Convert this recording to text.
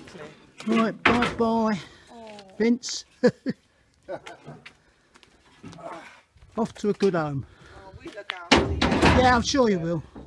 Right, bye bye, Vince. Off to a good home. Oh, we look after you. Yeah, I'm sure you will.